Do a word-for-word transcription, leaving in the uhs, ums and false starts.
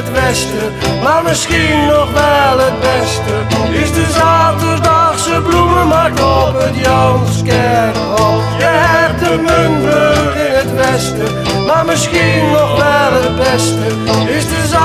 het westen, maar misschien nog wel het beste is de zaterdagse bloemenmarkt op het Janskerkhof. Je hebt de Muntbrug in het westen, maar misschien nog wel het beste is de